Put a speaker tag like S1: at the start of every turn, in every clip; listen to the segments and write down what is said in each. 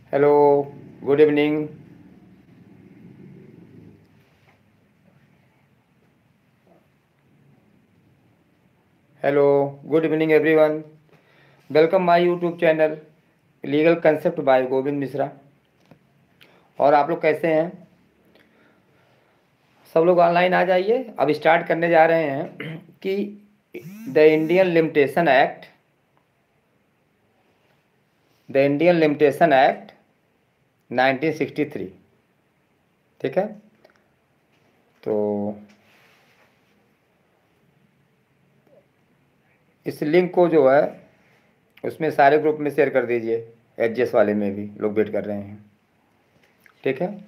S1: Hello, good evening. Hello, good evening everyone. Welcome my YouTube channel legal concept by Govind Mishra. और आप लोग कैसे हैं? सब लोग ऑनलाइन आ जाइए। अब स्टार्ट करने जा रहे हैं कि the Indian limitation act the Indian limitation act 1963। ठीक है, तो इस लिंक को जो है उसमें सारे ग्रुप में शेयर कर दीजिए। एचजीएस वाले में भी लोग वेट कर रहे हैं। ठीक है।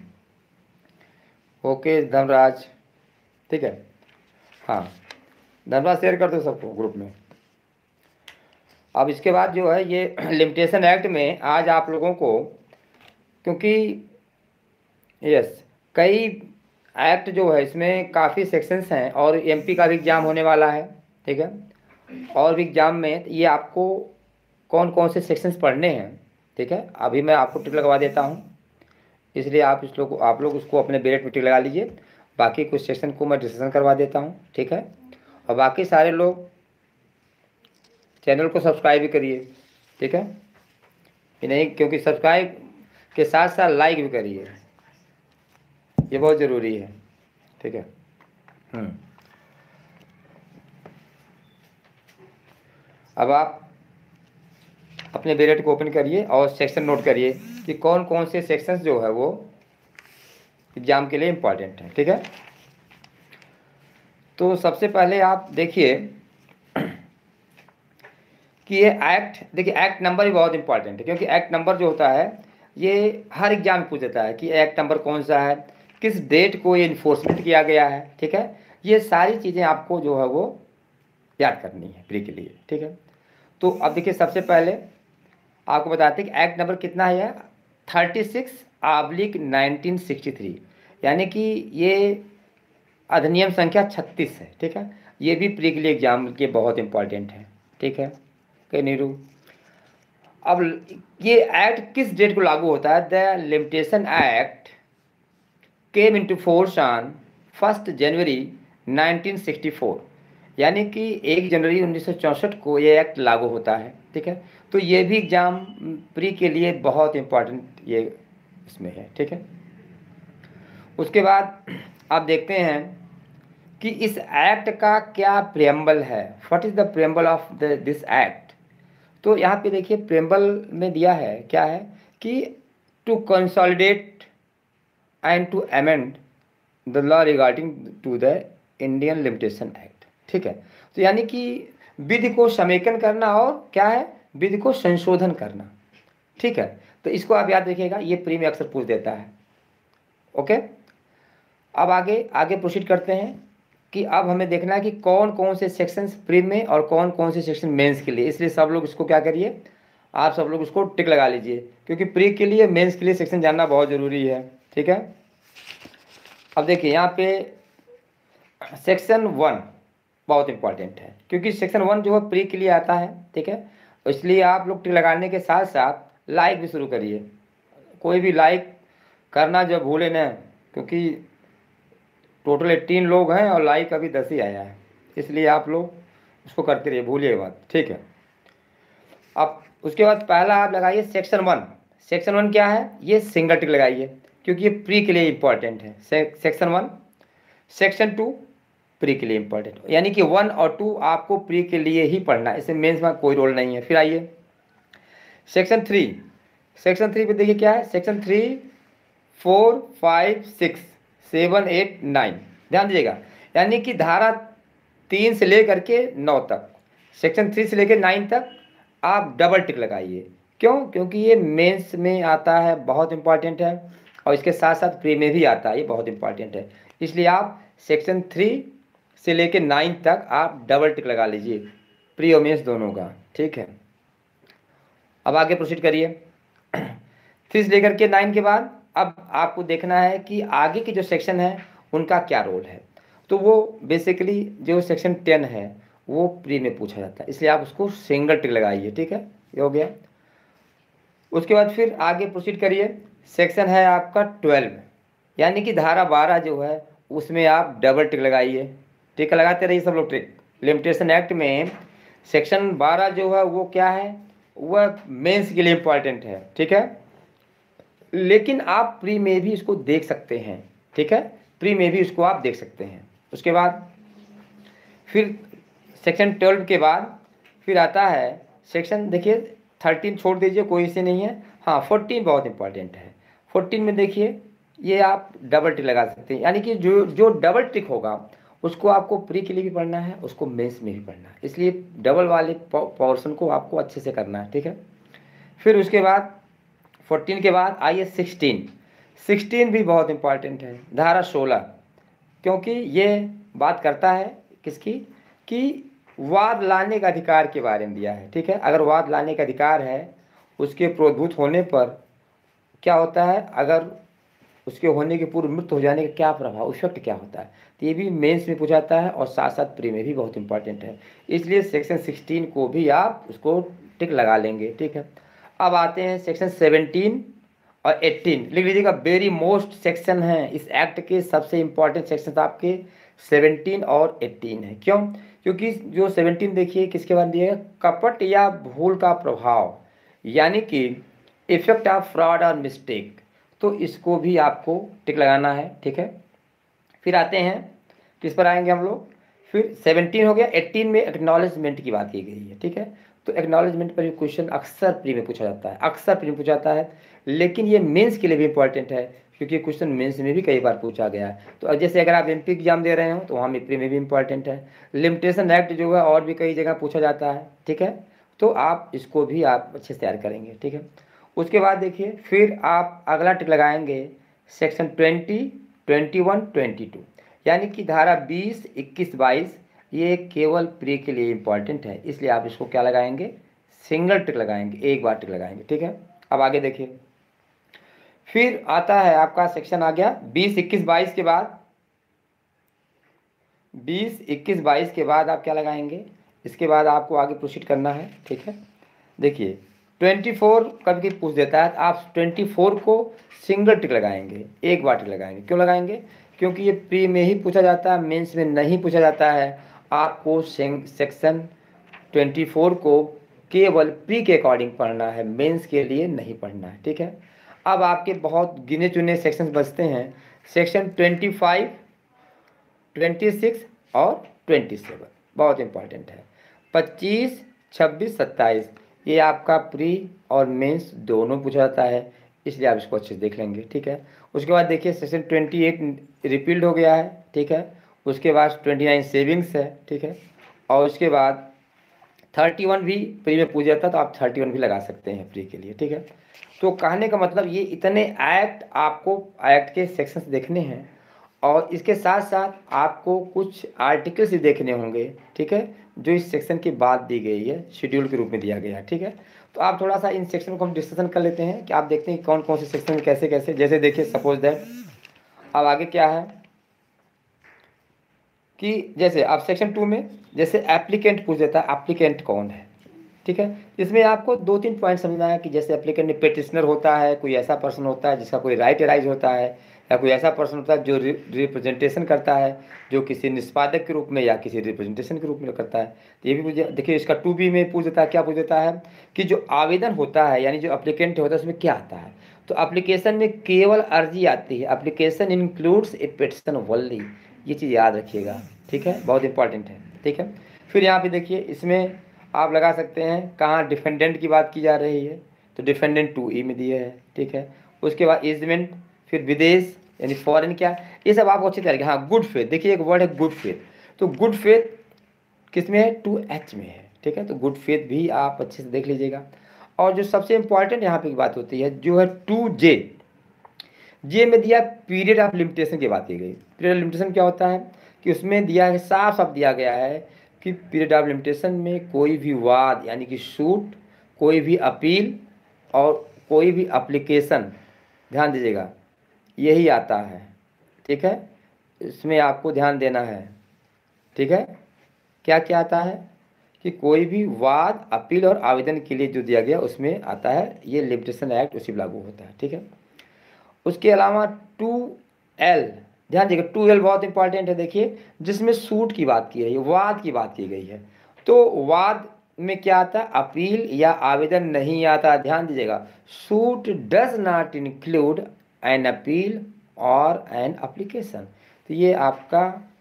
S1: ओके धनराज। ठीक है। हाँ, धन्यवाद। शेयर कर दो सबको ग्रुप में। अब इसके बाद जो है ये लिमिटेशन एक्ट में आज आप लोगों को, क्योंकि यस, कई एक्ट जो है इसमें काफ़ी सेक्शंस हैं और एमपी का भी एग्ज़ाम होने वाला है। ठीक है, और भी एग्ज़ाम में ये आपको कौन कौन से सेक्शंस पढ़ने हैं। ठीक है, अभी मैं आपको टिक लगवा देता हूँ, इसलिए आप लोग उसको अपने बैलेट में टिक लगा लीजिए। बाकी कुछ सेक्शन को मैं डिस्कशन करवा देता हूँ। ठीक है, और बाकी सारे लोग चैनल को सब्सक्राइब भी करिए। ठीक है कि नहीं, क्योंकि सब्सक्राइब के साथ साथ लाइक भी करिए, ये बहुत ज़रूरी है। ठीक है। अब आप अपने बैलेट को ओपन करिए और सेक्शन नोट करिए कि कौन कौन से सेक्शंस जो है वो एग्ज़ाम के लिए इम्पॉर्टेंट है। ठीक है, तो सबसे पहले आप देखिए कि ये एक्ट, देखिए एक्ट नंबर भी बहुत इंपॉर्टेंट है, क्योंकि एक्ट नंबर जो होता है ये हर एग्जाम में पूछ देता है कि एक्ट नंबर कौन सा है, किस डेट को ये इन्फोर्समेंट किया गया है। ठीक है, ये सारी चीज़ें आपको जो है वो याद करनी है प्री के लिए। ठीक है, तो अब देखिए सबसे पहले आपको बताते हैं कि एक्ट नंबर कितना है, 36/1963, यानी कि ये अधिनियम संख्या 36 है। ठीक है, ये भी प्री के लिए एग्जाम के बहुत इंपॉर्टेंट है। ठीक है, कहीं नीरू। अब ये एक्ट किस डेट को लागू होता है? The limitation act came into force on 1 January 1964, यानी कि 1 जनवरी 1964 को ये एक्ट लागू होता है। ठीक है, तो ये भी एग्जाम प्री के लिए बहुत इंपॉर्टेंट ये इसमें है। ठीक है, उसके बाद आप देखते हैं कि इस एक्ट का क्या प्रेम्बल है। What is the preamble of this act? तो यहाँ पे देखिए प्रेम्बल में दिया है क्या है कि to consolidate and to amend the law regarding to the Indian limitation act. ठीक है, तो यानी कि विधि को समेकन करना और क्या है, विधि को संशोधन करना। ठीक है, तो इसको आप याद रखिएगा, ये प्री में अक्सर पूछ देता है। ओके, अब आगे आगे प्रोसीड करते हैं कि अब हमें देखना है कि कौन कौन से सेक्शंस प्री में और कौन कौन से सेक्शन मेंस के लिए। इसलिए सब लोग इसको क्या करिए, आप सब लोग इसको टिक लगा लीजिए, क्योंकि प्री के लिए मेंस के लिए सेक्शन जानना बहुत ज़रूरी है। ठीक है, अब देखिए यहाँ पे सेक्शन 1 बहुत इंपॉर्टेंट है, क्योंकि सेक्शन 1 जो है प्री के लिए आता है। ठीक है, तो इसलिए आप लोग टिक लगाने के साथ साथ लाइक भी शुरू करिए। कोई भी लाइक करना जो भूले ना, क्योंकि टोटल 18 लोग हैं और लाइक अभी 10 ही आया है, इसलिए आप लोग उसको करते रहिए, भूलिएगा बात। ठीक है, अब उसके बाद पहला आप लगाइए सेक्शन 1। सेक्शन 1 क्या है, ये सिंगल टिक लगाइए, क्योंकि ये प्री के लिए इंपॉर्टेंट है। सेक्शन 1। सेक्शन 2 प्री के लिए इंपॉर्टेंट, यानी कि 1 और 2 आपको प्री के लिए ही पढ़ना है, इसमें मेंस में कोई रोल नहीं है। फिर आइए सेक्शन 3। सेक्शन 3 पे देखिए क्या है, सेक्शन 3, 4, 5, 6, 7, 8, 9, ध्यान दीजिएगा, यानी कि धारा 3 से लेकर के 9 तक, सेक्शन 3 से लेकर 9 तक आप डबल टिक लगाइए। क्यों? क्योंकि ये मेंस में आता है, बहुत इंपॉर्टेंट है, और इसके साथ साथ प्री में भी आता है, ये बहुत इंपॉर्टेंट है। इसलिए आप सेक्शन 3 से लेकर 9 तक आप डबल टिक लगा लीजिए, प्री और मेंस दोनों का। ठीक है, अब आगे प्रोसीड करिए। 3 से लेकर के 9 के बाद अब आपको देखना है कि आगे के जो सेक्शन है उनका क्या रोल है। तो वो बेसिकली जो सेक्शन 10 है वो प्री में पूछा जाता है, इसलिए आप उसको सिंगल टिक लगाइए। ठीक है, ये हो गया। उसके बाद फिर आगे प्रोसीड करिए। सेक्शन है आपका 12, यानी कि धारा 12 जो है उसमें आप डबल टिक लगाइए। टिक लगाते रहिए सब लोग टिक। लिमिटेशन एक्ट में सेक्शन 12 जो है वो क्या है, वह मेंस के लिए इम्पॉर्टेंट है, ठीक है। लेकिन आप प्री में भी इसको देख सकते हैं, ठीक है, प्री में भी इसको आप देख सकते हैं। उसके बाद फिर सेक्शन 12 के बाद फिर आता है सेक्शन, देखिए 13 छोड़ दीजिए, कोई इसे नहीं है। हाँ 14 बहुत इंपॉर्टेंट है। 14 में देखिए ये आप डबल टिक लगा सकते हैं, यानी कि जो जो डबल टिक होगा उसको आपको प्री के लिए भी पढ़ना है, उसको मेंस में भी पढ़ना है, इसलिए डबल वाले पोर्शन को आपको अच्छे से करना है, ठीक है। फिर उसके बाद 14 के बाद आइए 16। 16 भी बहुत इंपॉर्टेंट है, धारा 16, क्योंकि ये बात करता है किसकी, कि वाद लाने का अधिकार के बारे में दिया है, ठीक है। अगर वाद लाने का अधिकार है, उसके प्रोद्भूत होने पर क्या होता है, अगर उसके होने के पूर्व मृत्यु हो जाने का क्या प्रभाव, इफेक्ट क्या होता है, तो ये भी मेंस में पूछा जाता है और साथ साथ प्री में भी बहुत इंपॉर्टेंट है। इसलिए सेक्शन 16 को भी आप उसको टिक लगा लेंगे, ठीक है। अब आते हैं सेक्शन 17 और 18, लिख लीजिएगा, वेरी मोस्ट सेक्शन है इस एक्ट के, सबसे इंपॉर्टेंट सेक्शन आपके 17 और 18 है। क्यों? क्योंकि जो 17 देखिए किसके बारे में दिया है, कपट या भूल का प्रभाव, यानी कि इफेक्ट ऑफ फ्रॉड और मिस्टेक, तो इसको भी आपको टिक लगाना है, ठीक है। फिर आते हैं किस पर आएंगे हम लोग, फिर 17 हो गया। 18 में एक्नॉलेजमेंट की बात की गई है, ठीक है। तो एक्नॉलेजमेंट पर भी क्वेश्चन अक्सर प्री में पूछा जाता है, अक्सर प्री में पूछा जाता है, लेकिन ये मेंस के लिए भी इंपॉर्टेंट है, क्योंकि क्वेश्चन मेंस में भी कई बार पूछा गया है। तो जैसे अगर आप एमपी एग्जाम दे रहे हो तो वहाँ प्री में भी इंपॉर्टेंट है। लिमिटेशन एक्ट जो है और भी कई जगह पूछा जाता है, ठीक है। तो आप इसको भी आप अच्छे से तैयार करेंगे, ठीक है। उसके बाद देखिए फिर आप अगला टिक लगाएंगे सेक्शन 20, 21, 22, यानी कि धारा 20, 21, 22, ये केवल प्री के लिए इंपॉर्टेंट है, इसलिए आप इसको क्या लगाएंगे, सिंगल टिक लगाएंगे, एक बार टिक लगाएंगे, ठीक है। अब आगे देखिए, फिर आता है आपका सेक्शन आ गया 20, 21, 22 के बाद, 20, 21, 22 के बाद आप क्या लगाएंगे, इसके बाद आपको आगे प्रोसीड करना है, ठीक है। देखिए 24 कभी पूछ देता है, आप 24 को सिंगल टिक लगाएंगे, एक बार टिक लगाएंगे। क्यों लगाएंगे? क्योंकि ये प्री में ही पूछा जाता है, मेंस में नहीं पूछा जाता है। आपको सेक्शन 24 को केवल प्री के अकॉर्डिंग पढ़ना है, मेंस के लिए नहीं पढ़ना है, ठीक है। अब आपके बहुत गिने चुने सेक्शंस बचते हैं, सेक्शन 25, 26 और 27 बहुत इंपॉर्टेंट है। 25, 26, 27 ये आपका प्री और मेंस दोनों पूछा जाता है, इसलिए आप इसको अच्छे से देख लेंगे, ठीक है। उसके बाद देखिए सेक्शन 28 रिपील्ड हो गया है, ठीक है। उसके बाद 29 सेविंग्स है, ठीक है। और उसके बाद 31 भी प्री में पूछा जाता है, तो आप 31 भी लगा सकते हैं प्री के लिए, ठीक है। तो कहने का मतलब ये इतने एक्ट आपको एक्ट के सेक्शंस देखने हैं, और इसके साथ साथ आपको कुछ आर्टिकल्स भी देखने होंगे, ठीक है, जो इस सेक्शन की बात दी गई है, शेड्यूल के रूप में दिया गया है, ठीक है। तो आप थोड़ा सा इन सेक्शन को हम डिस्कशन कर लेते हैं कि आप देखते हैं कौन कौन से सेक्शन में कैसे कैसे, जैसे देखिए सपोज दैट अब आगे क्या है कि जैसे आप सेक्शन 2 में जैसे एप्लीकेंट पूछ देता है, एप्लीकेंट कौन है, ठीक है। इसमें आपको 2-3 पॉइंट समझना है कि जैसे एप्लीकेंट में पेटिशनर होता है, कोई ऐसा पर्सन होता है जिसका कोई राइट एराइज होता है, या कोई ऐसा पर्सन होता है जो रिप्रेजेंटेशन करता है, जो किसी निष्पादक के रूप में या किसी रिप्रेजेंटेशन के रूप में करता है। तो ये भी मुझे देखिए, इसका 2B में पूछ देता है, क्या पूछ देता है कि जो आवेदन होता है यानी जो एप्लीकेंट होता है उसमें क्या आता है। तो एप्लीकेशन में केवल अर्जी आती है, application includes a petition only, ये चीज़ याद रखिएगा, ठीक है, बहुत इंपॉर्टेंट है, ठीक है। फिर यहाँ पे देखिए इसमें आप लगा सकते हैं कहाँ डिफेंडेंट की बात की जा रही है, तो डिफेंडेंट 2E में दिए है, ठीक है। उसके बाद एजमेंट, फिर विदेश यानी फॉरेन क्या, ये सब आपको अच्छी तरह, हाँ गुड फेथ, देखिए एक वर्ड है गुड फेथ, तो गुड फेथ किस में है, 2H में है, ठीक है। तो गुड फेथ भी आप अच्छे से देख लीजिएगा। और जो सबसे इंपॉर्टेंट यहाँ पे की बात होती है जो है 2J, जे में दिया पीरियड ऑफ लिमिटेशन की बात की गई। पीरियड ऑफ लिमिटेशन क्या होता है कि उसमें दिया है, साफ साफ दिया गया है कि पीरियड ऑफ लिमिटेशन में कोई भी वाद यानी कि सूट, कोई भी अपील और कोई भी एप्लीकेशन, ध्यान दीजिएगा यही आता है, ठीक है। इसमें आपको ध्यान देना है, ठीक है, क्या क्या आता है, कि कोई भी वाद, अपील और आवेदन के लिए जो दिया गया उसमें आता है, ये लिमिटेशन एक्ट उसी पर लागू होता है। ठीक है, उसके अलावा 2L, ध्यान दीजिएगा 2L बहुत इंपॉर्टेंट है। देखिए, जिसमें सूट की बात की है, वाद की बात की गई है। तो वाद में क्या आता है, अपील या आवेदन नहीं आता। ध्यान दीजिएगा, suit does not include an appeal और एन अप्लीकेशन। तो ये आपका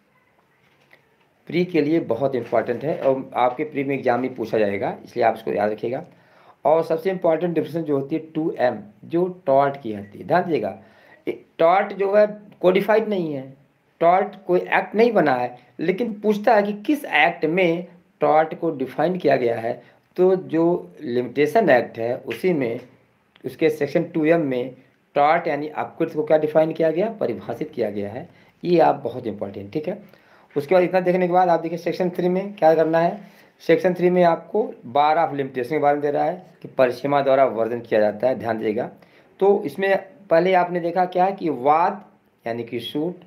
S1: प्री के लिए बहुत इंपॉर्टेंट है और आपके प्री में एग्जाम में पूछा जाएगा, इसलिए आप इसको याद रखिएगा। और सबसे इंपॉर्टेंट डिफिनेशन जो होती है 2M, जो टॉर्ट की होती है। ध्यान दीजिएगा, टॉर्ट जो है कोडिफाइड नहीं है, टॉर्ट कोई एक्ट नहीं बना है, लेकिन पूछता है कि किस एक्ट में टॉर्ट को डिफाइन किया गया है। तो जो लिमिटेशन एक्ट है उसी में, उसके सेक्शन 2M में टॉर्ट यानी अपकृत्य को क्या डिफाइन किया गया, परिभाषित किया गया है। ये आप बहुत इंपॉर्टेंट। ठीक है, उसके बाद इतना देखने के बाद आप देखिए सेक्शन 3 में क्या करना है। सेक्शन 3 में आपको बार ऑफ लिमिटेशन के बारे में दे रहा है कि परिसीमा द्वारा वर्णन किया जाता है। ध्यान दीजिएगा, तो इसमें पहले आपने देखा क्या है कि वाद यानी कि सूट,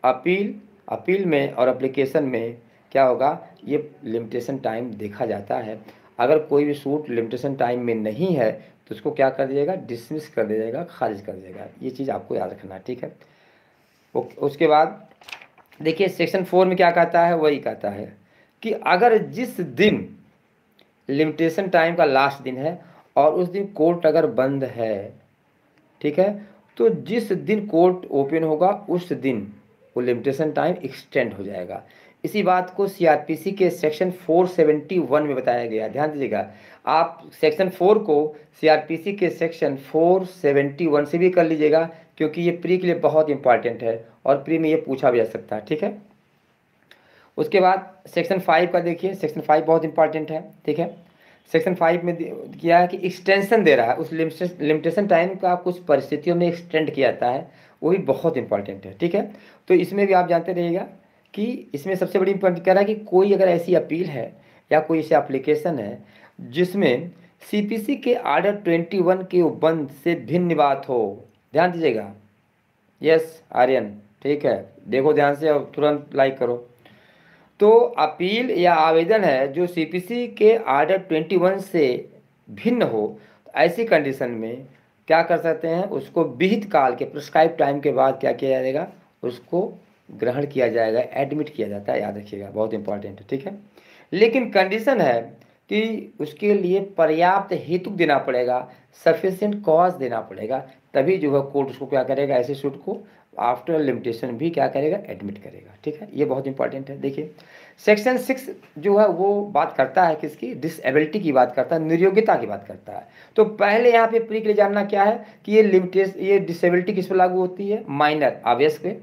S1: अपील में और एप्लीकेशन में क्या होगा, ये लिमिटेशन टाइम देखा जाता है। अगर कोई भी सूट लिमिटेशन टाइम में नहीं है तो उसको क्या कर दिएगा, डिसमिस कर दिया जाएगा, खारिज कर दिएगा। ये चीज़ आपको याद रखना है। ठीक है, उसके बाद देखिए सेक्शन 4 में क्या कहता है, वही कहता है कि अगर जिस दिन लिमिटेशन टाइम का लास्ट दिन है और उस दिन कोर्ट अगर बंद है, ठीक है, तो जिस दिन कोर्ट ओपन होगा उस दिन वो लिमिटेशन टाइम एक्सटेंड हो जाएगा। इसी बात को सीआरपीसी के सेक्शन 471 में बताया गया। ध्यान दीजिएगा, आप सेक्शन 4 को सीआरपीसी के सेक्शन 471 से भी कर लीजिएगा, क्योंकि ये प्री के लिए बहुत इंपॉर्टेंट है और प्री में ये पूछा भी जा सकता है। ठीक है, उसके बाद सेक्शन 5 का देखिए, सेक्शन 5 बहुत इंपॉर्टेंट है। ठीक है, सेक्शन 5 में किया है कि एक्सटेंशन दे रहा है, उस लिमिटेशन टाइम का कुछ परिस्थितियों में एक्सटेंड किया जाता है, वो भी बहुत इंपॉर्टेंट है। ठीक है, तो इसमें भी आप जानते रहिएगा कि इसमें सबसे बड़ी इंपॉर्टेंट कह रहा है कि कोई अगर ऐसी अपील है या कोई ऐसी एप्लीकेशन है जिसमें सीपीसी के ऑर्डर 21 के उपबंध से भिन्न बात हो। ध्यान दीजिएगा, यस आर्यन, ठीक है, देखो ध्यान से और तुरंत लाइक करो। तो अपील या आवेदन है जो सीपीसी के ऑर्डर 21 से भिन्न हो, तो ऐसी कंडीशन में क्या कर सकते हैं, उसको विहित काल के प्रिस्क्राइब टाइम के बाद क्या किया जाएगा, उसको ग्रहण किया जाएगा, एडमिट किया जाता है। याद रखिएगा, बहुत इंपॉर्टेंट है। ठीक है, लेकिन कंडीशन है कि उसके लिए पर्याप्त हेतु देना पड़ेगा, सफिशिएंट कॉज देना पड़ेगा, तभी जो है कोर्ट उसको क्या करेगा, ऐसे सूट को आफ्टर लिमिटेशन भी क्या करेगा, एडमिट करेगा। ठीक है, ये बहुत इंपॉर्टेंट है। देखिए सेक्शन 6 जो है वो बात करता है किसकी, डिसेबिलिटी की बात करता है, निर्योग्यता की बात करता है। तो पहले यहाँ पे प्री के लिए जानना क्या है कि ये डिसेबिलिटी किस पर लागू होती है, माइनर ऑब्वियस पे,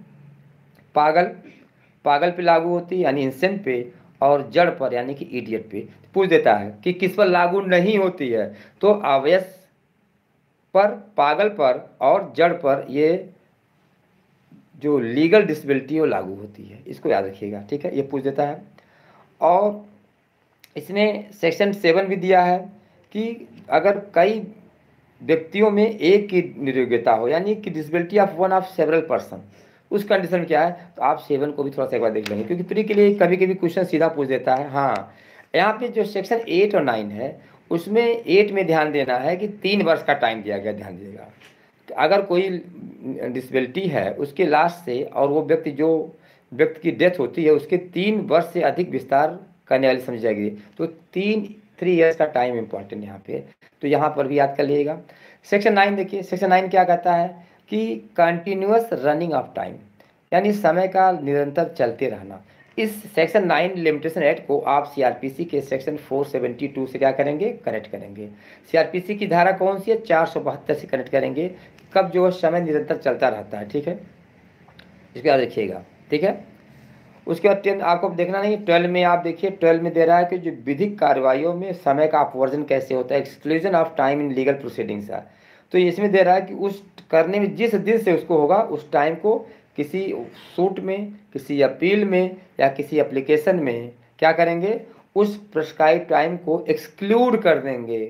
S1: पागल पे लागू होती है यानी इंसेंट पे, और जड़ पर यानी कि इडियट पे। पूछ देता है कि किस पर लागू नहीं होती है, तो ऑब्वियस पर, पागल पर और जड़ पर ये जो लीगल डिसेबिलिटी वो लागू होती है, इसको याद रखिएगा। ठीक है, ये पूछ देता है। और इसमें सेक्शन 7 भी दिया है कि अगर कई व्यक्तियों में एक की निर्योग्यता हो, यानी कि disability of one of several person, उस कंडीशन में क्या है, तो आप 7 को भी थोड़ा सा एक बार देख लेंगे, क्योंकि प्री के लिए कभी कभी क्वेश्चन सीधा पूछ देता है। हाँ, यहाँ पे जो सेक्शन 8 और 9 है, उसमें 8 में ध्यान देना है कि 3 वर्ष का टाइम दिया गया। ध्यान दीजिएगा, अगर कोई डिसेबिलिटी है उसके लास्ट से और वो व्यक्ति की डेथ होती है, उसके 3 वर्ष से अधिक विस्तार करने वाली समझी जाएगी। तो 3 ईयर्स का टाइम इंपॉर्टेंट यहाँ पे, तो यहाँ पर भी याद कर लीजिएगा। सेक्शन 9 देखिए, सेक्शन 9 क्या कहता है कि कंटिन्यूअस रनिंग ऑफ टाइम, यानी समय का निरंतर चलते रहना। इस सेक्शन 9 लिमिटेशन एक्ट को आप सीआरपीसी के सेक्शन 472 से क्या करेंगे, कनेक्ट करेंगे। सीआरपीसी की धारा कौन सी है, 472 से कनेक्ट करेंगे, कब जो है समय निरंतर चलता रहता है। ठीक है, इसको याद रखिएगा। ठीक है, उसके बाद 10 आपको देखना नहीं, 12 में आप देखिए, 12 में दे रहा है कि जो विधिक कार्रवाइयों में समय का अपवर्जन कैसे होता है, exclusion of time in legal proceedings है। तो इसमें दे रहा है कि उस करने में जिस दिन से उसको होगा उस टाइम को किसी सूट में, किसी अपील में या किसी एप्लीकेशन में क्या करेंगे, उस प्रिस्क्राइब टाइम को एक्सक्लूड कर देंगे।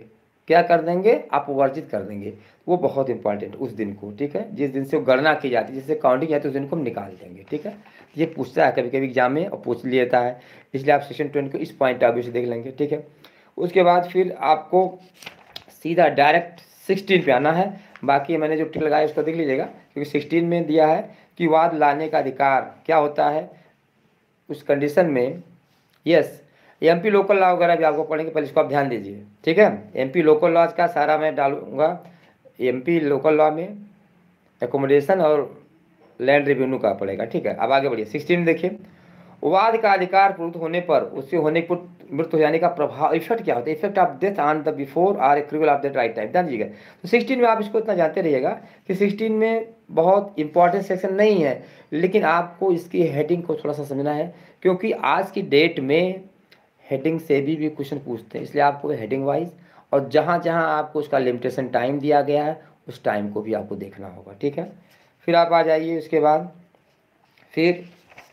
S1: क्या कर देंगे, अपवर्जित कर देंगे। वो बहुत इंपॉर्टेंट उस दिन को, ठीक है, जिस दिन से वो गणना की जाती है, जिससे काउंटिंग की जाती है, उस दिन को हम निकाल देंगे, ठीक है। ये पूछता है कभी कभी एग्जाम में और पूछ लेता है, इसलिए आप सेक्शन 20 को इस पॉइंट ऑफ व्यू से देख लेंगे, ठीक है। उसके बाद फिर आपको सीधा डायरेक्ट 16 पे आना है। बाकी मैंने जो टिक लगाया उसको देख लीजिएगा, क्योंकि 16 में दिया है कि वाद लाने का अधिकार क्या होता है उस कंडीशन में। यस, एमपी लोकल लॉ वगैरह भी आपको पढ़ेंगे, पहले इसको आप ध्यान दीजिए, ठीक है। एमपी लोकल लॉज का सारा मैं डालूंगा। एमपी लोकल लॉ में एकोमोडेशन और लैंड रेवेन्यू का पड़ेगा, ठीक है। अब आगे बढ़िए 16 देखिए, वाद का अधिकार पूर्त होने पर उससे होने पर मृत्यु हो जाने का प्रभाव, इफेक्ट क्या होता है, effect of death on the before or accrual of the right time, ध्यान दीजिएगा। तो 16 में आप इसको इतना जानते रहिएगा कि 16 में बहुत इंपॉर्टेंट सेक्शन नहीं है, लेकिन आपको इसकी हेडिंग को थोड़ा सा समझना है, क्योंकि आज की डेट में हेडिंग से भी क्वेश्चन पूछते हैं, इसलिए आपको हेडिंग वाइज और जहाँ जहाँ आपको उसका लिमिटेशन टाइम दिया गया है उस टाइम को भी आपको देखना होगा, ठीक है। फिर आप आ जाइए उसके बाद फिर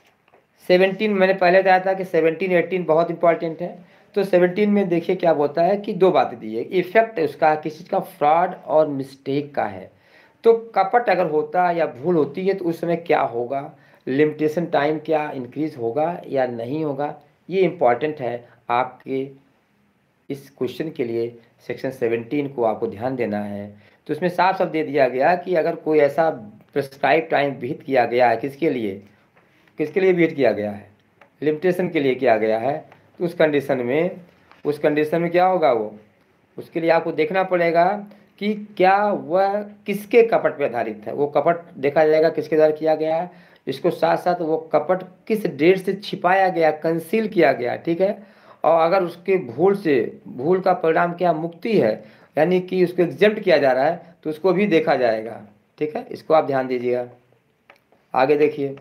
S1: 17, मैंने पहले बताया था कि 17 18 बहुत इंपॉर्टेंट है। तो 17 में देखिए क्या होता है कि दो बातें दी है, इफेक्ट उसका किसी चीज़ का फ्रॉड और मिस्टेक का है। तो कपट अगर होता है या भूल होती है तो उस समय क्या होगा, लिमिटेशन टाइम क्या इंक्रीज होगा या नहीं होगा, ये इम्पॉर्टेंट है आपके इस क्वेश्चन के लिए। सेक्शन 17 को आपको ध्यान देना है। तो उसमें साफ साफ दे दिया गया कि अगर कोई ऐसा प्रिस्क्राइब टाइम विहित किया गया है, किसके लिए, किसके लिए विहित किया गया है, लिमिटेशन के लिए किया गया है, तो उस कंडीशन में क्या होगा, वो उसके लिए आपको देखना पड़ेगा कि क्या वह किसके कपट पे आधारित है। वो कपट देखा जाएगा किसके द्वारा किया गया है, इसको साथ साथ वो कपट किस डेट से छिपाया गया, कंसील किया गया, ठीक है। और अगर उसके भूल का परिणाम क्या, मुक्ति है, यानी कि उसको एग्जेम्प्ट किया जा रहा है, तो उसको भी देखा जाएगा, ठीक है। इसको आप ध्यान दीजिएगा। आगे देखिए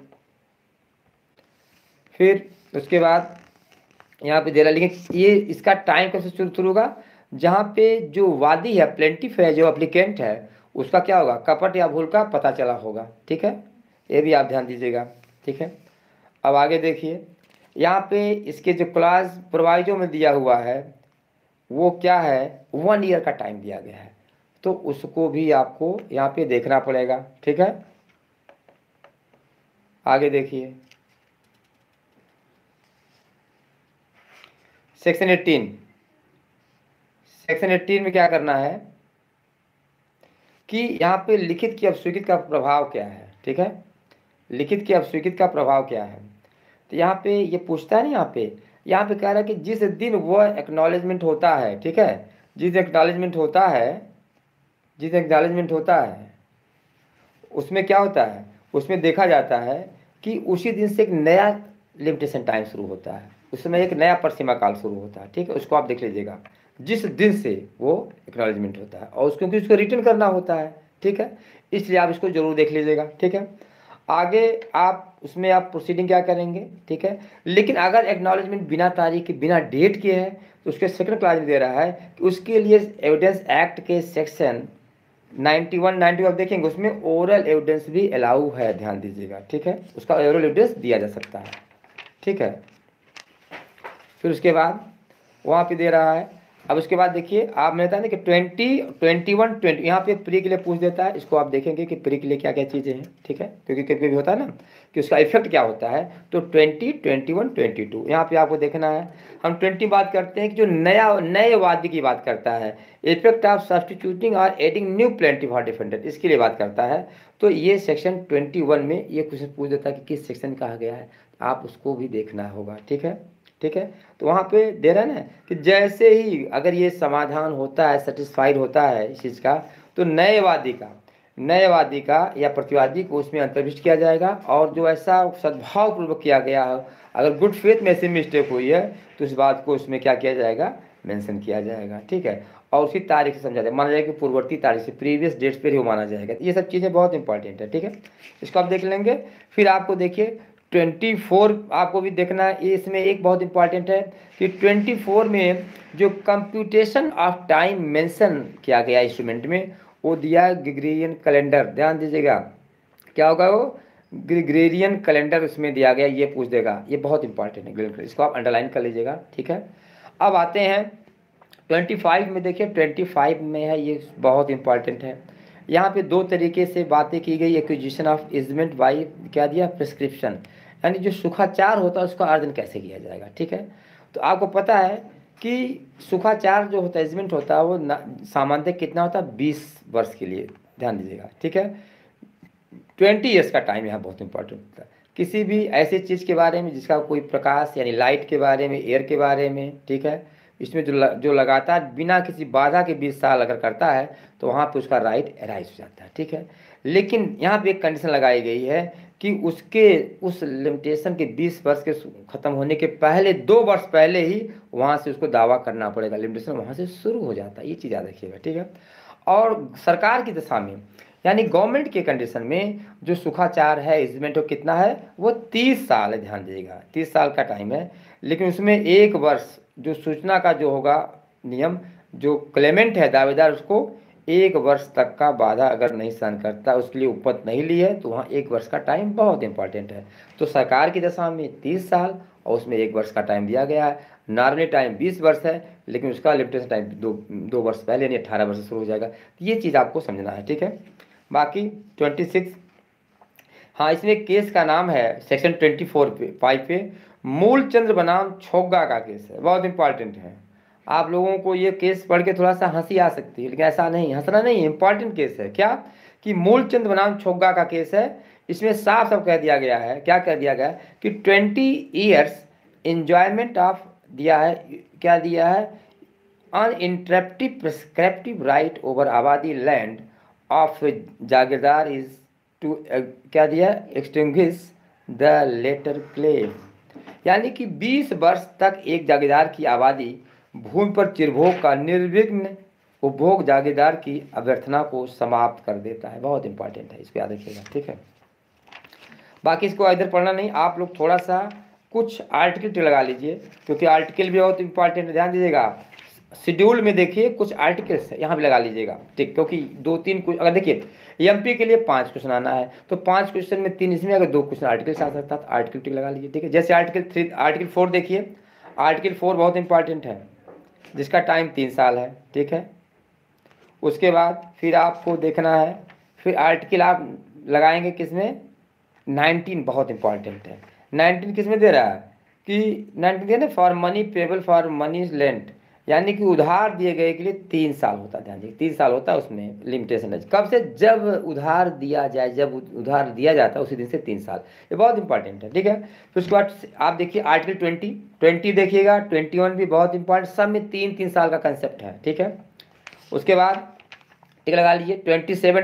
S1: फिर उसके बाद यहाँ पे दे रहा है, लेकिन ये इसका टाइम कैसे शुरू होगा, जहाँ पे जो वादी है, प्लेंटिफ है, जो अप्लीकेंट है, उसका क्या होगा, कपट या भूल का पता चला होगा, ठीक है। ये भी आप ध्यान दीजिएगा, ठीक है। अब आगे देखिए, यहाँ पे इसके जो क्लास प्रोवाइजो में दिया हुआ है वो क्या है, 1 ईयर का टाइम दिया गया है, तो उसको भी आपको यहाँ पे देखना पड़ेगा, ठीक है। आगे देखिए सेक्शन 18 में क्या करना है कि यहाँ पे लिखित की अपस्वीकृत का प्रभाव क्या है, ठीक है। लिखित की अपस्वीकृत का प्रभाव क्या है, तो यहाँ पे ये पूछता है ना, यहाँ पे कह रहा है कि जिस दिन वह एक्नॉलेजमेंट होता है, ठीक है, जिस एक्नॉलेजमेंट होता है उसमें क्या होता है, उसमें देखा जाता है कि उसी दिन से एक नया लिमिटेशन टाइम शुरू होता है, उसमें एक नया परिसीमा काल शुरू होता है, ठीक है। उसको आप देख लीजिएगा, जिस दिन से वो एक्नॉलेजमेंट होता है, और क्योंकि उसको रिटर्न करना होता है, ठीक है, इसलिए आप इसको जरूर देख लीजिएगा, ठीक है। आगे आप उसमें आप प्रोसीडिंग क्या करेंगे, ठीक है। लेकिन अगर एक्नॉलेजमेंट बिना तारीख के, बिना डेट के है, तो उसके सेकंड क्लास में दे रहा है कि उसके लिए एविडेंस एक्ट के सेक्शन 91 92 आप देखेंगे, उसमें ओरल एविडेंस भी अलाउ है, ध्यान दीजिएगा, ठीक है। उसका ओरल एविडेंस दिया जा सकता है, ठीक है। फिर उसके बाद वहाँ पे दे रहा है। अब उसके बाद देखिए, आप मैंने बताया ना कि 20 21 20 यहाँ पे प्री के लिए पूछ देता है, इसको आप देखेंगे कि प्री के लिए क्या क्या चीज़ें हैं, ठीक है, क्योंकि कभी कभी होता है ना कि उसका इफेक्ट क्या होता है। तो 20 21 22 यहाँ पे आपको देखना है। हम 20 बात करते हैं कि जो नए वाद्य की बात करता है, इफेक्ट ऑफ सब्सटीट्यूटिंग और एडिंग न्यू प्लेंटिफ और डिफेंडेंट, इसके लिए बात करता है। तो ये सेक्शन 21 में ये क्वेश्चन पूछ देता है कि किस सेक्शन कहा गया है, आप उसको भी देखना होगा, ठीक है, ठीक है। तो वहाँ पे दे रहा है ना कि जैसे ही अगर ये समाधान होता है, सेटिस्फाइड होता है इस चीज़ का, तो नए वादी का या प्रतिवादी को उसमें अंतर्भिष्ट किया जाएगा, और जो ऐसा सद्भाव पूर्वक किया गया हो, अगर गुड फेथ में ऐसी मिस्टेक हुई है, तो इस बात को उसमें क्या किया जाएगा, मेंशन किया जाएगा, ठीक है। और उसी तारीख से समझा जाएगा, माना जाएगा कि पूर्ववर्ती तारीख से, प्रीवियस डेट्स पर ही माना जाएगा। ये सब चीज़ें बहुत इंपॉर्टेंट है, ठीक है। इसको आप देख लेंगे। फिर आपको देखिए 24 आपको भी देखना है। इसमें एक बहुत इंपॉर्टेंट है कि 24 में जो कंप्यूटेशन ऑफ टाइम मेंशन किया गया इंस्ट्रूमेंट में, वो दिया है ग्रेगोरियन कैलेंडर, ध्यान दीजिएगा। क्या होगा वो, ग्रेगोरियन कैलेंडर उसमें दिया गया, ये पूछ देगा, ये बहुत इंपॉर्टेंट है, इसको आप अंडरलाइन कर लीजिएगा, ठीक है। अब आते हैं 25 में देखिए, 25 में है, ये बहुत इंपॉर्टेंट है। यहाँ पे दो तरीके से बातें की गई, एक्विजिशन ऑफ इजमेंट बाई क्या दिया, प्रिस्क्रिप्शन, यानी जो सुखाचार होता है उसका अर्जन कैसे किया जाएगा, ठीक है। तो आपको पता है कि सुखाचार जो होता है, इजमेंट होता है, वो सामान्यतः कितना होता है, 20 वर्ष के लिए, ध्यान दीजिएगा, ठीक है। 20 ईयर्स का टाइम यहाँ बहुत इंपॉर्टेंट होता है। किसी भी ऐसी चीज़ के बारे में जिसका कोई प्रकाश यानी लाइट के बारे में, एयर के बारे में, ठीक है, इसमें जो लगातार बिना किसी बाधा के 20 साल अगर करता है तो वहाँ पे उसका राइट एराइज हो जाता है, ठीक है। लेकिन यहाँ पे एक कंडीशन लगाई गई है कि उसके उस लिमिटेशन के 20 वर्ष के ख़त्म होने के पहले 2 वर्ष पहले ही वहाँ से उसको दावा करना पड़ेगा, लिमिटेशन वहाँ से शुरू हो जाता है, ये चीज़ याद रखिएगा, ठीक है। और सरकार की दशा में यानी गवर्नमेंट के कंडीशन में जो सुखाचार है, इजमेंट हो कितना है, वो 30 साल है, ध्यान दीजिएगा, 30 साल का टाइम है। लेकिन उसमें 1 वर्ष जो सूचना का जो होगा नियम, जो क्लेमेंट है दावेदार, उसको 1 वर्ष तक का बाधा अगर नहीं सहन करता, उसके लिए उपत नहीं ली है, तो वहाँ 1 वर्ष का टाइम बहुत इंपॉर्टेंट है। तो सरकार की दशा में 30 साल और उसमें 1 वर्ष का टाइम दिया गया है। नॉर्मली टाइम 20 वर्ष है, लेकिन उसका लिमिटेशन टाइम दो वर्ष पहले यानी 18 वर्ष से शुरू हो जाएगा। तो ये चीज़ आपको समझना है, ठीक है। बाकी 26, हाँ, इसमें केस का नाम है सेक्शन 24 पे मूलचंद्र बनाम छोग्गा का केस है, बहुत इंपॉर्टेंट है। आप लोगों को ये केस पढ़ के थोड़ा सा हंसी आ सकती है, लेकिन ऐसा नहीं, हंसना नहीं, इंपॉर्टेंट केस है। क्या कि मूलचंद्र बनाम छोग्गा का केस है। इसमें साफ साफ कह दिया गया है, क्या कह दिया गया है कि 20 ईयर्स इंजॉयमेंट ऑफ दिया है, क्या दिया है, अनइंटरप्टिव प्रिस्क्रिप्टिव राइट ओवर आबादी लैंड ऑफ जागीरदार इज टू क्या दिया, एक्सटिंग्विश द लेटर क्लेम, यानी कि 20 वर्ष तक एक जागीरदार की आबादी भूमि पर चिरभोग का निर्विघ्न उपभोग जागीरदार की अभ्यर्थना को समाप्त कर देता है। बहुत इंपॉर्टेंट है, इसको याद रखिएगा, ठीक है। बाकी इसको इधर पढ़ना नहीं, आप लोग थोड़ा सा कुछ आर्टिकल लगा लीजिए, क्योंकि आर्टिकल भी बहुत इंपॉर्टेंट है, ध्यान दीजिएगा। शेड्यूल में देखिए कुछ आर्टिकल्स है, यहाँ भी लगा लीजिएगा, ठीक, क्योंकि 2-3 कुछ, अगर देखिए एमपी के लिए 5 क्वेश्चन आना है, तो 5 क्वेश्चन में 3 इसमें, अगर 2 क्वेश्चन आर्टिकल से आ सकता है तो आर्टिकल टिक लगा लीजिए, ठीक है। जैसे आर्टिकल 4 देखिए, आर्टिकल 4 बहुत इंपॉर्टेंट है, जिसका टाइम 3 साल है, ठीक है। उसके बाद फिर आपको देखना है, फिर आर्टिकल आप लगाएंगे किसमें, 19 बहुत इंपॉर्टेंट है। 19 किस में दे रहा है कि 19 दे ना, for money payable for money lent, यानी कि उधार दिए गए के लिए 3 साल होता है, ध्यान दीजिए 3 साल होता है, उसमें लिमिटेशन है कब से, जब उधार दिया जाए, जब उधार दिया जाता है उसी दिन से 3 साल, ये बहुत इंपॉर्टेंट है, ठीक है। फिर उसके बाद आप देखिए आर्टिकल 20 देखिएगा, 21 भी बहुत इंपॉर्टेंट, सब में 3-3 साल का कंसेप्ट है, ठीक है। उसके बाद टिक लगा लीजिए 27,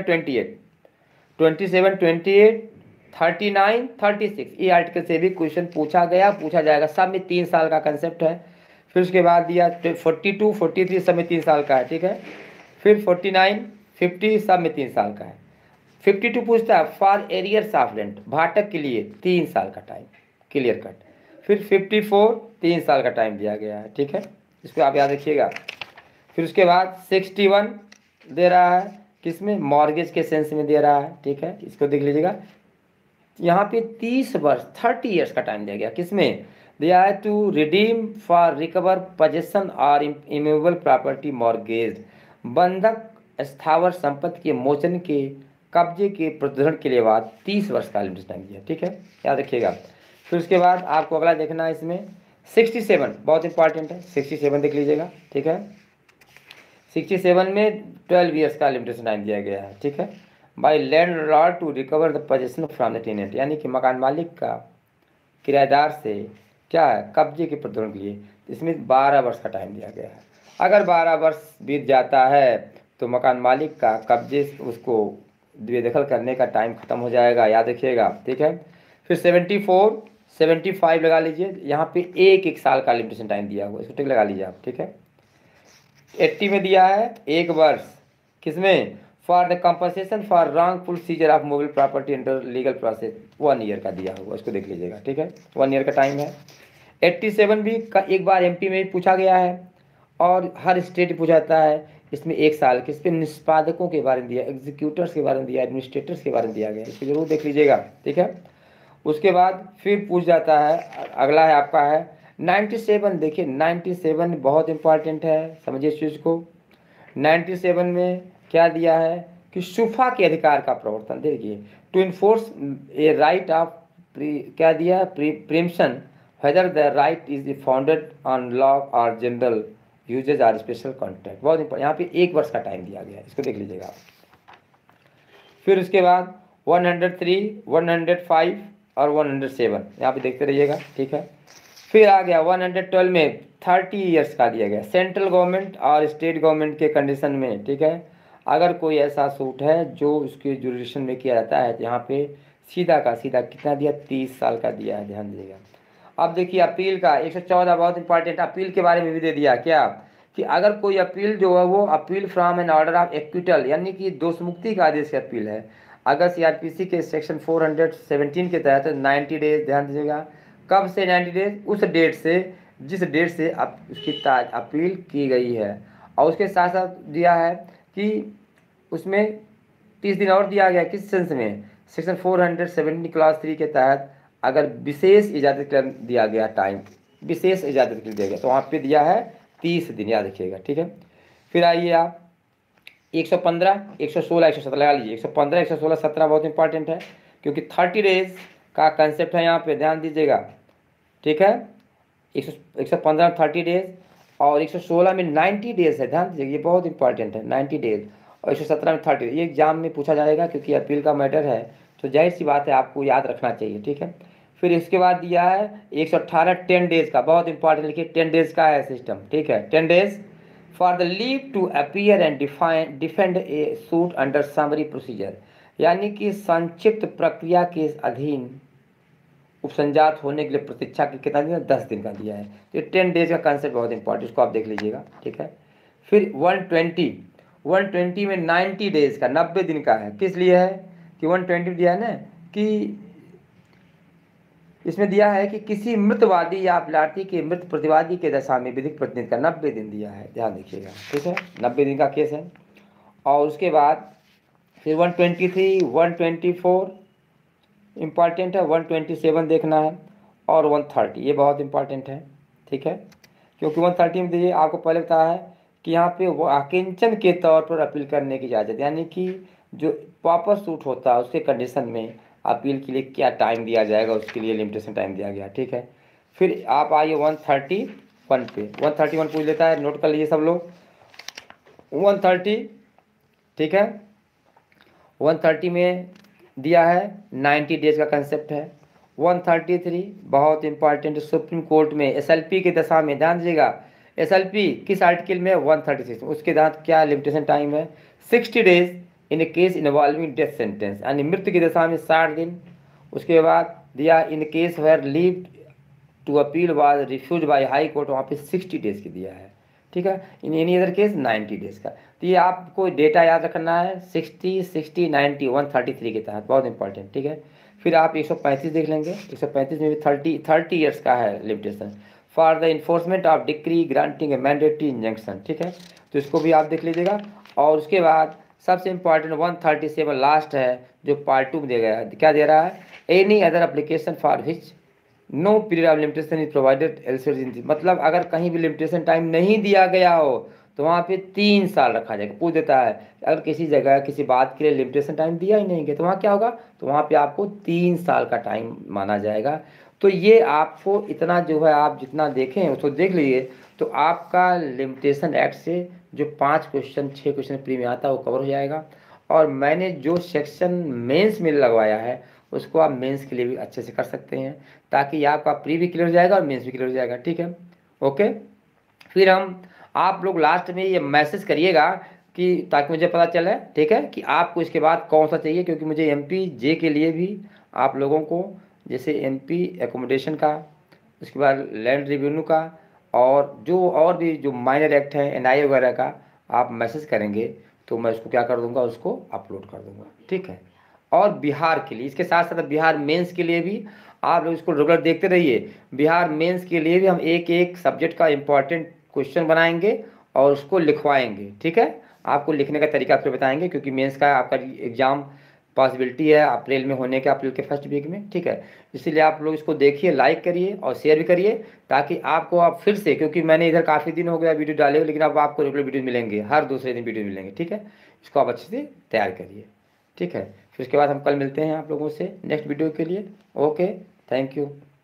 S1: 28, 39, 36, ये आर्टिकल से भी क्वेश्चन पूछा जाएगा, सब में 3 साल का कंसेप्ट है। फिर उसके बाद दिया 42, 43 सब में 3 साल का है, ठीक है। फिर 49, 50 सब में 3 साल का है। 52 पूछता है फॉर एरियर्स ऑफ रेंट, भाटक के लिए 3 साल का टाइम, क्लियर कट। फिर 54 3 साल का टाइम दिया गया है, ठीक है, इसको आप याद रखिएगा। फिर उसके बाद 61 दे रहा है, किसमें, मॉर्गेज के सेंस में दे रहा है, ठीक है, इसको देख लीजिएगा। यहाँ पे 30 वर्ष 30 ईयर्स का टाइम दिया गया, किसमें दिया है, to redeem for recover possession और इमूवेबल प्रॉपर्टी मॉर्गेज, बंधक स्थावर संपत्ति के मोचन के कब्जे के प्रतिधरण के लिए बाद 30 वर्ष का लिमिटेशन टाइम दिया, ठीक है, याद रखिएगा। फिर उसके बाद आपको अगला देखना है, इसमें 67 बहुत इंपॉर्टेंट है, 67 देख लीजिएगा, ठीक है। 67 में 12 ईयर्स का लिमिटेशन टाइम दिया गया है, ठीक है। By landlord to recover the possession from the tenant, यानी कि मकान मालिक का किराएदार से क्या है, कब्जे के प्रतिधरण के लिए, इसमें 12 वर्ष का टाइम दिया गया है। अगर 12 वर्ष बीत जाता है तो मकान मालिक का कब्जे उसको बेदखल करने का टाइम खत्म हो जाएगा, याद रखिएगा, ठीक है। फिर 74, 75 लगा लीजिए, यहाँ पे 1 साल का लिमिटेशन टाइम दिया हुआ, इसको टिक लगा लीजिए आप, ठीक है। 80 में दिया है 1 वर्ष, किसमें, for the compensation for wrongful seizure of mobile property under legal process, 1 year का दिया हुआ, इसको देख लीजिएगा, ठीक है, 1 ईयर का टाइम है। 87 भी एक बार एमपी में भी पूछा गया है और हर स्टेट पूछाता है, इसमें 1 साल किस पे, निष्पादकों के बारे में दिया, एग्जीक्यूटर्स के बारे में दिया, एडमिनिस्ट्रेटर्स के बारे में दिया गया, इसको जरूर देख लीजिएगा, ठीक है। उसके बाद फिर पूछ जाता है, अगला है आपका है 97 देखिए, 97 बहुत इंपॉर्टेंट है, समझिए इस चीज़ को। 97 में क्या दिया है कि सुफा के अधिकार का प्रवर्तन, देखिए to enforce a right of क्या दिया है, preemption whether the right is founded on law और general usages or special contract. बहुत इंपॉर्टेंट, यहाँ पे 1 वर्ष का टाइम दिया गया है, इसको देख लीजिएगा। फिर उसके बाद 103, 105 और 107 यहाँ पे देखते रहिएगा, ठीक है। फिर आ गया 112 में 30 ईयर्स का दिया गया, सेंट्रल गवर्नमेंट और स्टेट गवर्नमेंट के कंडीशन में, ठीक है। अगर कोई ऐसा सूट है जो उसके जुरिडिक्शन में किया जाता है, यहाँ पे सीधा का सीधा कितना दिया, 30 साल का दिया है, ध्यान दीजिएगा। अब देखिए अपील का 114 बहुत इंपॉर्टेंट, अपील के बारे में भी दे दिया क्या, कि अगर कोई अपील जो है वो appeal from an order of acquittal, यानी कि दोषमुक्ति का आदेश की अपील है, अगर सीआरपीसी के सेक्शन 417 के तहत 90 डेज, ध्यान दीजिएगा, कब से 90 डेज, उस डेट से जिस डेट से उसकी अपील की गई है। और उसके साथ साथ दिया है कि उसमें 30 दिन और दिया गया, किस सेंस में, सेक्शन 470 क्लास 3 के तहत अगर विशेष इजाज़त के लिए दिया गया टाइम, विशेष इजाज़त के लिए दिया गया, तो वहाँ पे दिया है 30 दिन, याद रखिएगा, ठीक है। फिर आइए आप 115, 116, 117 लगा लीजिए। 115, 116, 17 बहुत इंपॉर्टेंट है, क्योंकि 30 डेज का कंसेप्ट है यहाँ पे, ध्यान दीजिएगा, ठीक है। 115 में 30 डेज और 116 में 90 डेज है, ध्यान दीजिएगा, ये बहुत इंपॉर्टेंट है, 90 डेज। और 117 में 30 डेज, ये एग्जाम में पूछा जाएगा, क्योंकि अपील का मैटर है, तो जाहिर सी बात है आपको याद रखना चाहिए, ठीक है। फिर इसके बाद दिया है 118 10 डेज का, बहुत इंपॉर्टेंट, लिखिए 10 डेज का है सिस्टम, ठीक है। 10 days for the leave to appear and defend a suit under summary procedure, यानी कि संक्षिप्त प्रक्रिया के अधीन उपसंजात होने के लिए प्रतीक्षा की कितना दिन, 10 दिन का दिया है। तो 10 डेज का कंसेप्ट बहुत इंपॉर्टेंट, इसको आप देख लीजिएगा, ठीक है। फिर 120 में 90 डेज का, 90 दिन का है, किस लिए है कि 120 दिया है ना, कि इसमें दिया है कि किसी मृतवादी या अपराधी के मृत प्रतिवादी के दशा में विधिक प्रतिनिधि का 90 दिन दिया है, ध्यान रखिएगा, ठीक है, 90 दिन का केस है। और उसके बाद फिर 123, 124 इंपॉर्टेंट है, 127 देखना है, और 130 ये बहुत इंपॉर्टेंट है, ठीक है, क्योंकि 130 में देखिए आपको पहले बताया है कि यहाँ पे वो आकिंचन के तौर पर अपील करने की इजाज़त, यानी कि जो प्रॉपर सूट होता है उसके कंडीशन में अपील के लिए क्या टाइम दिया जाएगा, उसके लिए लिमिटेशन टाइम दिया गया, ठीक है। फिर आप आइए 131 पे, 131 पूछ लेता है, नोट कर लीजिए सब लोग। 130, ठीक है, 130 में दिया है 90 डेज का कंसेप्ट है। 133 बहुत इंपॉर्टेंट, सुप्रीम कोर्ट में एसएलपी की दशा में, ध्यान दीजिएगा, एसएलपी किस आर्टिकल में, 136, उसके साथ क्या लिमिटेशन टाइम है, 60 days in a case involving death sentence, यानी मृत्यु की दशा में 60 दिन। उसके बाद दिया in case where leave to appeal was refused by high court, वहाँ पे 60 डेज की दिया है, ठीक है। In any other case 90 days का। तो ये आपको डेटा याद रखना है, 60, 60, 90, 133 के तहत, बहुत इंपॉर्टेंट, ठीक है। फिर आप 135 देख लेंगे, 135 में भी 30 ईयर्स का है limitation for the enforcement of decree granting a mandatory injunction, ठीक है, तो इसको भी आप देख लीजिएगा। और उसके बाद सबसे इंपॉर्टेंट 137 लास्ट है, जो पार्ट 2 में दिया गया है, क्या दे रहा है, any other application for which no period of limitation is provided elsewhere in, मतलब अगर कहीं भी लिमिटेशन टाइम नहीं दिया गया हो तो वहाँ पे 3 साल रखा जाएगा। पूछ देता है अगर किसी जगह किसी बात के लिए लिमिटेशन टाइम दिया ही नहीं गया तो वहाँ क्या होगा, तो वहाँ पे आपको 3 साल का टाइम माना जाएगा। तो ये आपको इतना जो है आप जितना देखें उसको देख लीजिए, तो आपका लिमिटेशन एक्ट से जो 5 क्वेश्चन 6 क्वेश्चन प्री में आता है वो कवर हो जाएगा। और मैंने जो सेक्शन मेंस में लगवाया है उसको आप मेंस के लिए भी अच्छे से कर सकते हैं, ताकि आपका प्री भी क्लियर हो जाएगा और मेंस भी क्लियर हो जाएगा, ठीक है, ओके। फिर हम आप लोग लास्ट में ये मैसेज करिएगा कि ताकि मुझे पता चले, ठीक है, कि आपको इसके बाद कौन सा चाहिए, क्योंकि मुझे एमपी जे के लिए भी आप लोगों को जैसे एमपी एकोमोडेशन का, उसके बाद लैंड रिवेन्यू का, और भी जो माइनर एक्ट है एनआई वगैरह का आप मैसेज करेंगे तो मैं उसको क्या कर दूंगा, उसको अपलोड कर दूंगा, ठीक है। और बिहार के लिए इसके साथ साथ बिहार मेंस के लिए भी आप लोग इसको रेगुलर देखते रहिए। बिहार मेंस के लिए भी हम एक एक सब्जेक्ट का इम्पॉर्टेंट क्वेश्चन बनाएंगे और उसको लिखवाएंगे, ठीक है। आपको लिखने का तरीका फिर बताएंगे, क्योंकि मेंस का आपका एग्ज़ाम पॉसिबिलिटी है अप्रैल में होने का, अप्रैल के फर्स्ट वीक में, ठीक है। इसीलिए आप लोग इसको देखिए, लाइक करिए और शेयर भी करिए, ताकि आपको आप फिर से, क्योंकि मैंने इधर काफ़ी दिन हो गया वीडियो डाले हुए, लेकिन अब आपको रेगुलर वीडियो मिलेंगे, हर दूसरे दिन वीडियो मिलेंगे, ठीक है। इसको आप अच्छे से तैयार करिए, ठीक है। फिर उसके बाद हम कल मिलते हैं आप लोगों से नेक्स्ट वीडियो के लिए। Okay, thank you.